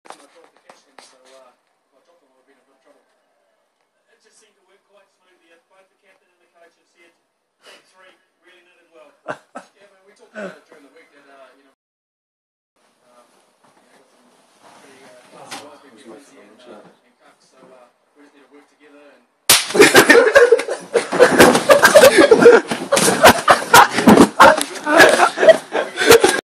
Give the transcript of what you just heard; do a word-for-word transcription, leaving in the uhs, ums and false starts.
I dropped the cash in, so uh, if I dropped them, I would have been in a bit of trouble. It just seemed to work quite smoothly. Both the captain and the coach have said, take three, really knitted well. Yeah, man, we talked about it during the week that, uh, you know, um, you know, got some pretty, uh, oh, been busy and, uh, and cuts, so uh, we just need to work together and